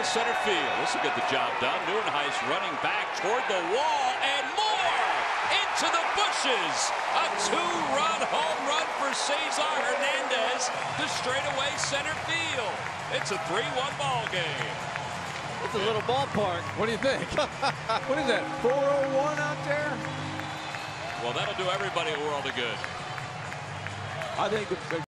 center field. This will get the job done. Neuenhuis running back toward the wall and more into the bushes. A two-run home run for Cesar Hernandez to straightaway center field. It's a 3-1 ball game. It's a little ballpark. What do you think? What is that, 401 out there? Well, that'll do everybody a world of good. I think